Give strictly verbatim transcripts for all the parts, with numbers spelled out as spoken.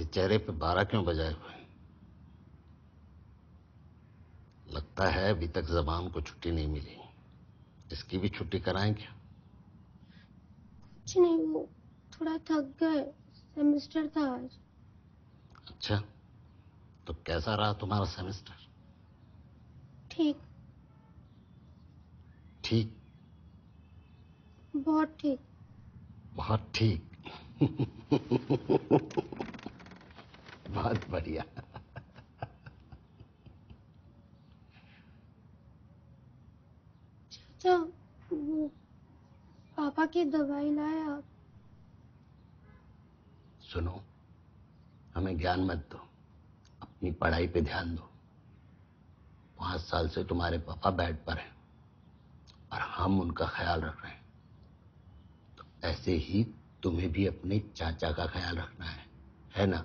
चेहरे पे बारह क्यों बजाए हुए? लगता है अभी तक जबान को छुट्टी नहीं मिली। इसकी भी छुट्टी कराएं क्या? कुछ नहीं, वो थोड़ा थक गए, सेमेस्टर था आज। अच्छा, तो कैसा रहा तुम्हारा सेमेस्टर? ठीक। ठीक? बहुत ठीक। बहुत ठीक। बहुत बढ़िया। चाचा, वो पापा की दवाई लाए आप? सुनो, हमें ज्ञान मत दो, अपनी पढ़ाई पे ध्यान दो। पांच साल से तुम्हारे पापा बेड पर हैं और हम उनका ख्याल रख रहे हैं, तो ऐसे ही तुम्हें भी अपने चाचा का ख्याल रखना है, है ना?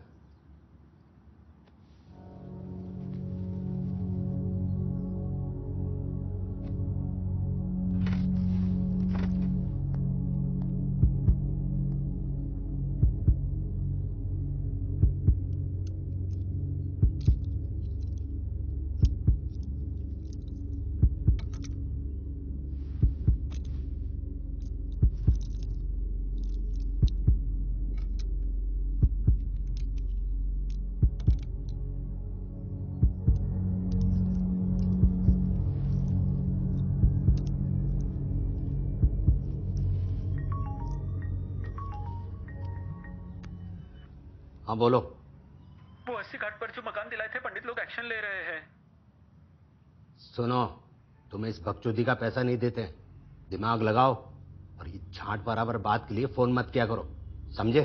हाँ बोलो। वो अस्सी घाट पर जो मकान दिलाए थे, पंडित लोग एक्शन ले रहे हैं। सुनो, तुम्हें इस बकचोदी का पैसा नहीं देते। दिमाग लगाओ और ये छांट बराबर बात के लिए फोन मत किया करो, समझे?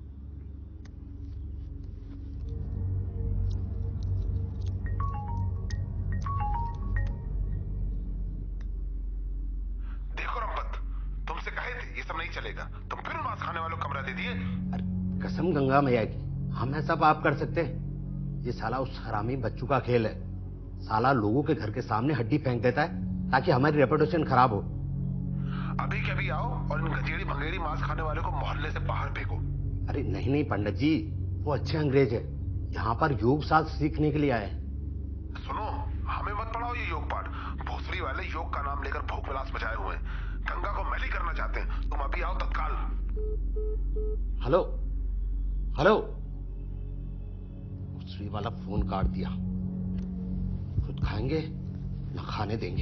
देखो रंपत, तुमसे कहे थे ये सब नहीं चलेगा, तुम फिर मांस खाने वालों को कमरा दे दिए। अरे कसम गंगा मैया की, हम ऐसा पाप कर सकते हैं? ये साला उस हरामी बच्चू का खेल है। साला लोगों के घर के सामने हड्डी फेंक देता है ताकि हमारी रेपुटेशन खराब हो। अभी के अभी आओ और इन गंजेड़ी भंगेड़ी मांस खाने वालों को मोहल्ले से बाहर फेंको। अरे नहीं नहीं पंडित जी, वो अच्छे अंग्रेज है, यहाँ पर योग शास्त्र सीखने के लिए आए हैं। सुनो, हमें मत पढ़ाओ ये योग पाठ। भोसड़ी वाले योग का नाम लेकर भूख विलास मचाए हुए हैं, गंगा को मैली करना चाहते हैं। तुम अभी आओ तत्काल। हेलो हेलो, भोसड़ी वाला फोन काट दिया। खुद खाएंगे न खाने देंगे।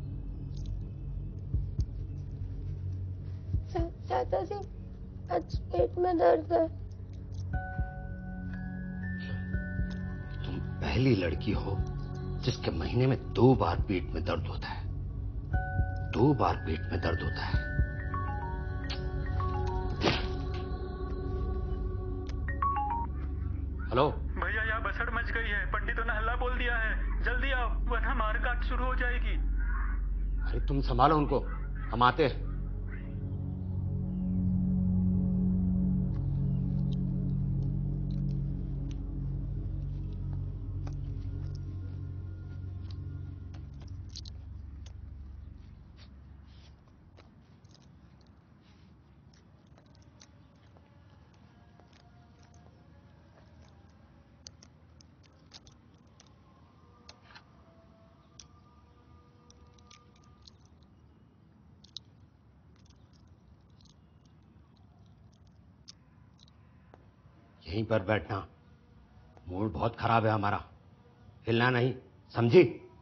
चाचा जी, आज पेट में दर्द है। तुम पहली लड़की हो जिसके महीने में दो बार पेट में दर्द होता है। दो बार पेट में दर्द होता है। हेलो भैया, यहाँ बसड़ मच गई है, पंडितों ने हल्ला बोल दिया है, जल्दी आओ वरना मारकाट शुरू हो जाएगी। अरे तुम संभालो उनको, हम आते हैं। यहीं पर बैठना, मूड बहुत खराब है हमारा, हिलना नहीं, समझी?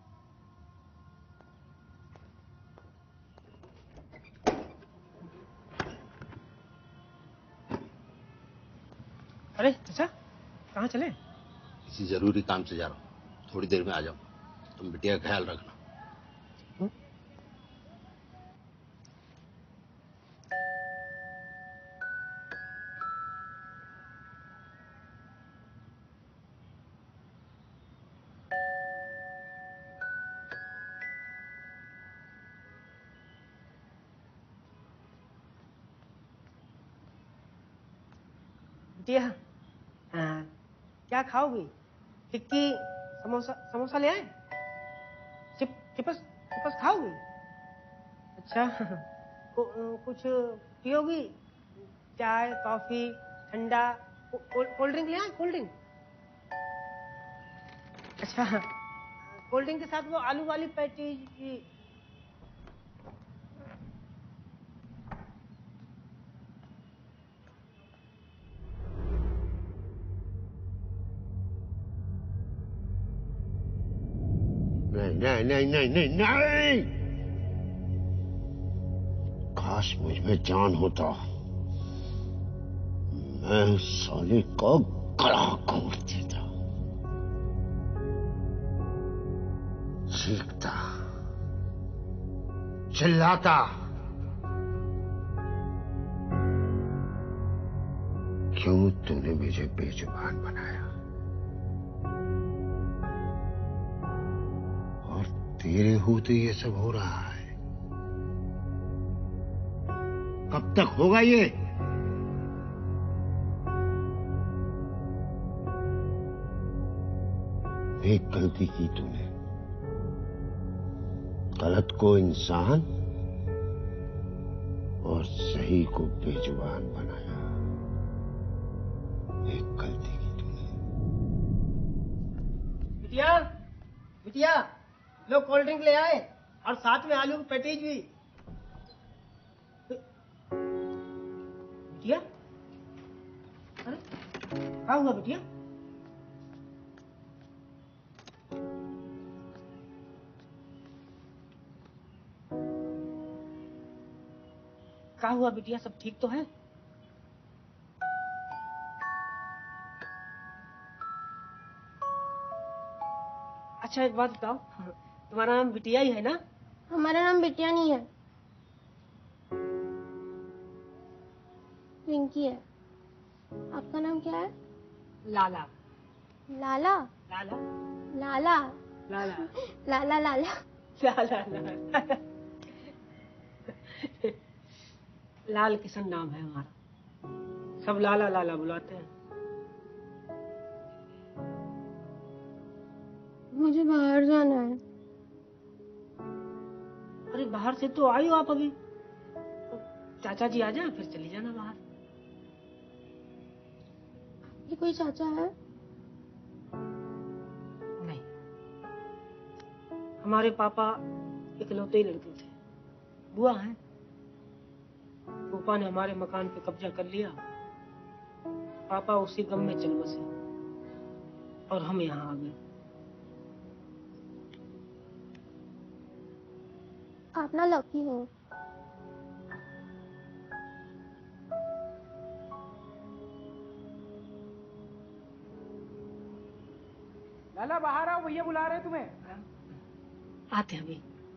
अरे चाचा, कहाँ चले? किसी जरूरी काम से जा रहा हूँ, थोड़ी देर में आ जाऊँ। तुम बिटिया का ख्याल रखना। बिटिया, हाँ, क्या खाओगी? टिक्की, समोसा समोसा ले आए? चिप चिपस चिपस खाओगी? अच्छा, कु, कुछ पियोगी? चाय, कॉफी, ठंडा? कोल्ड ड्रिंक ले आए? Cold drink? अच्छा, कोल्ड ड्रिंक के साथ वो आलू वाली पैटीज की। नहीं नहीं नहीं नहीं नहीं नहीं, काश मुझ में जान होता, मैं उस साले को गला घोट देता। चीखता, चिल्लाता, क्यों तूने मुझे बेजुबान बनाया और तेरे होते ये सब हो रहा है। कब तक होगा ये? एक गलती की तूने, गलत को इंसान और सही को बेजुबान बनाया। एक गलती की तूने। बिटिया, बिटिया, लो कोल्ड ड्रिंक ले आए और साथ में आलू की पैटीज भी। बिटिया, अरे क्या हुआ बिटिया? क्या हुआ बिटिया, सब ठीक तो है? अच्छा एक बात बताओ, तुम्हारा नाम बिटिया ही है ना? हमारा नाम बिटिया नहीं है, रिंकी है। आपका नाम क्या है? लाला। लाला? लाला लाला लाला लाला लाला लाला लाला लाल किशन नाम है हमारा, सब लाला लाला बुलाते हैं। मुझे बाहर जाना है। अरे बाहर से तो आई हो आप अभी, चाचा जी आ जाए फिर चली जाना बाहर। ये कोई चाचा है? नहीं, हमारे पापा इकलौते ही लड़के थे, बुआ हैं। पापा ने हमारे मकान पे कब्जा कर लिया, पापा उसी गम में चल बसे और हम यहाँ आ गए। आप ना लकी हो। लाला बाहर आओ, भैया बुला रहे हैं तुम्हें। आते हैं अभी।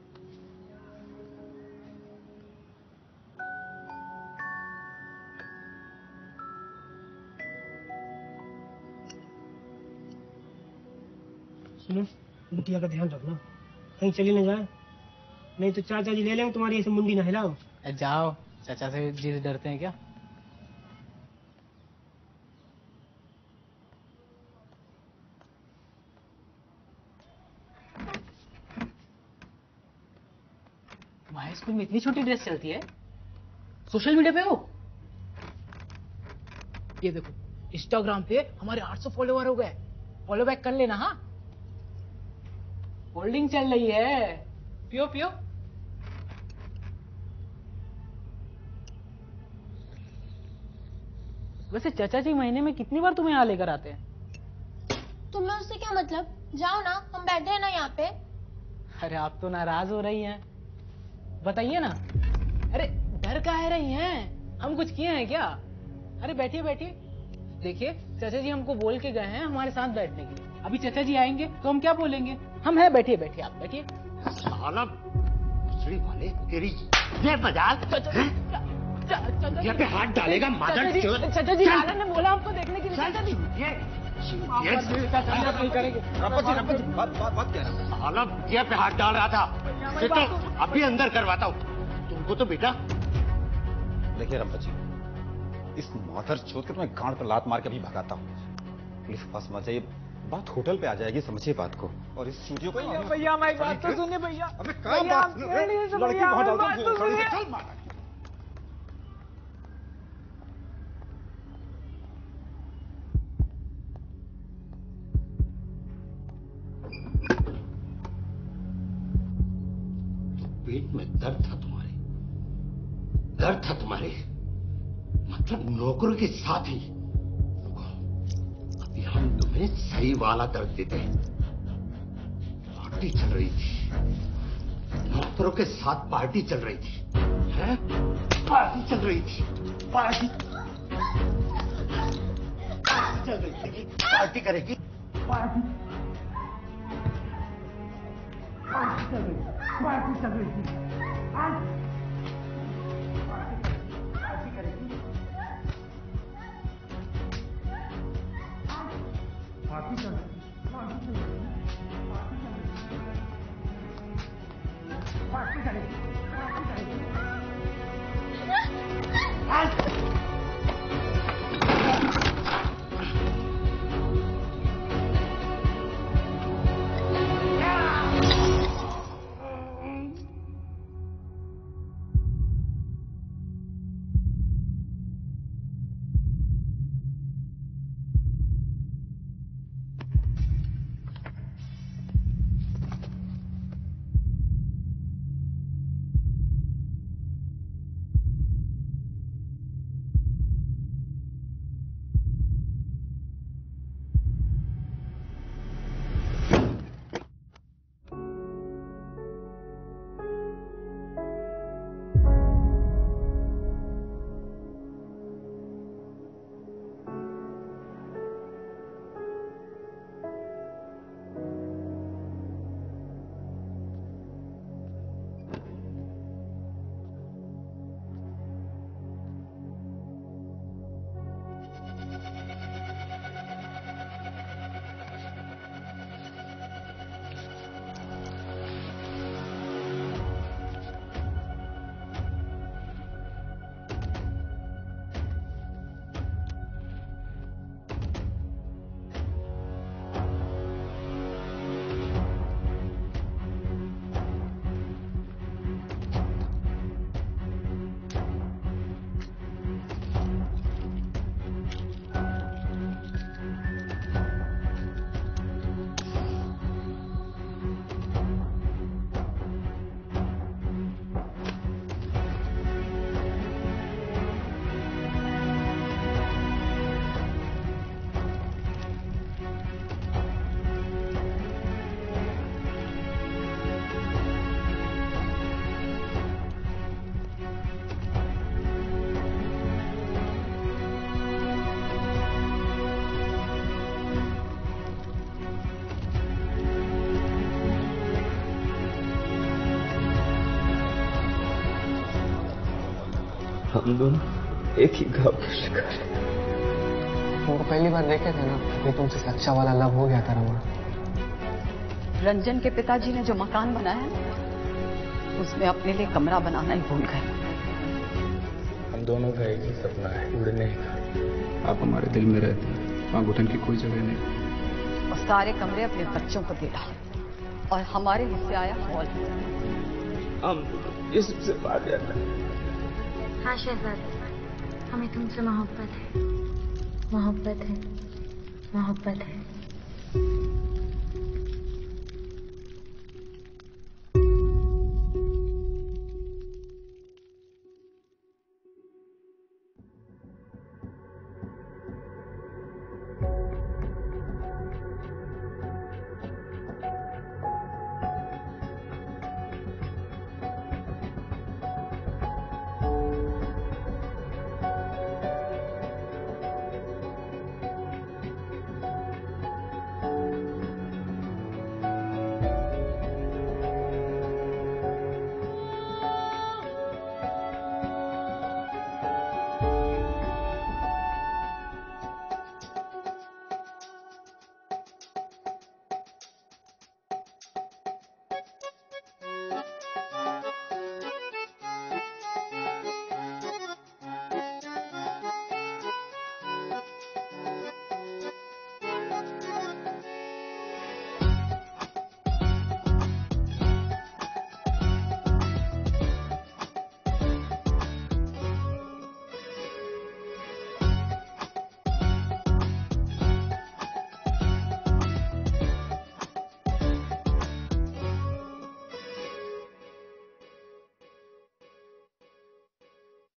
सुनो, बिटिया का ध्यान रखना, कहीं चली न जाए, नहीं तो चाचा जी ले लेंगे तुम्हारी, ऐसे मुंडी ना हिलाओ। जाओ, चाचा से जी से डरते हैं क्या? तुम्हारे स्कूल में इतनी छोटी ड्रेस चलती है? सोशल मीडिया पे हो? ये देखो, इंस्टाग्राम पे हमारे आठ सौ फॉलोवर हो गए, फॉलो बैक कर लेना। हाँ, होल्डिंग चल रही है, पियो पियो। वैसे चाचा जी महीने में कितनी बार तुम्हें यहाँ लेकर आते हैं? तुम्हें उससे क्या मतलब? जाओ ना, हम बैठे हैं ना यहाँ पे। अरे आप तो नाराज हो रही हैं, बताइए ना। अरे डर काहे रही हैं, हम कुछ किए हैं क्या? अरे बैठिए बैठिए, देखिए चाचा जी हमको बोल के गए हैं हमारे साथ बैठने के लिए। अभी चाचा जी आएंगे तो हम क्या बोलेंगे? हम हैं, बैठिए बैठिए, आप बैठिए। साला भोसड़ी वाले, तेरी ये मजाक ये पे हाथ डालेगा मादर चोद। चाचा जी लाला ने बोला आपको देखने के लिए। चाचा जी ये ये नहीं करेंगे। साला ये पे हाथ डाल रहा था, इसे तो अभी अंदर करवाता हूँ तुमको। तो बेटा देखिए रंपा जी, इस मादर चोद के तो मैं गांड पर लात मार के अभी भगाता हूँ। पुलिस के पास मत जाइए, बात होटल पे आ जाएगी, समझिए बात को। और इस स्टूडियो को भैया भैया हमारी बात तो सुनिए भैया। अबे कहाँ बात? लड़की बहुत डालता हूँ, चल मार। में दर्द था तुम्हारे, दर्द था तुम्हारे, मतलब नौकरों के साथ ही। अभी हम तुम्हें सही वाला दर्द देते हैं। पार्टी चल रही थी, नौकरों के साथ पार्टी चल रही थी, हैं? पार्टी चल रही थी, पार्टी पार्टी चल रही थी, पार्टी करेगी, पार्टी पार्टी चल रही थी, पार्टी चल रही थी, पार्टी करेगी, पार्टी चल रही थी, पार्टी करेगी, पार्टी करेगी। हम दोनों एक ही घाव के शिकार हैं। तुमको पहली बार देखे थे ना, ये तुमसे सच्चा वाला लव हो गया था रमा। रंजन के पिताजी ने जो मकान बनाया उसमें अपने लिए कमरा बनाना ही भूल गए। हम दोनों का एक ही सपना है, उड़ने का। आप हमारे दिल में रहते हैं, वहाँ घुटन की कोई जगह नहीं। और सारे कमरे अपने बच्चों को दे डाले और हमारे हिस्से आया हॉल। हम इससे बात करना। हाँ शहजादी, हमें तुमसे मोहब्बत है, मोहब्बत है, मोहब्बत है।